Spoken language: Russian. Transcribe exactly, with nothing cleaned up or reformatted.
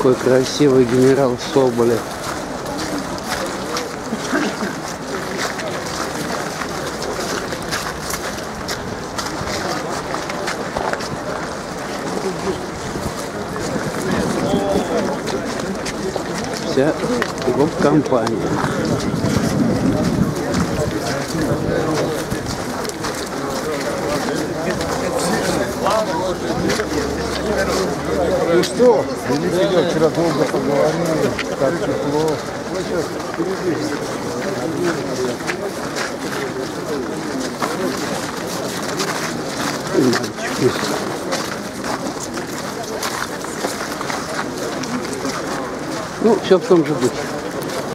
какой красивый генерал Соболев. Вся гоп-компания. Ну что, великий идет, вчера долго поговорили, так тепло. Мальчики. Ну, все в том же духе.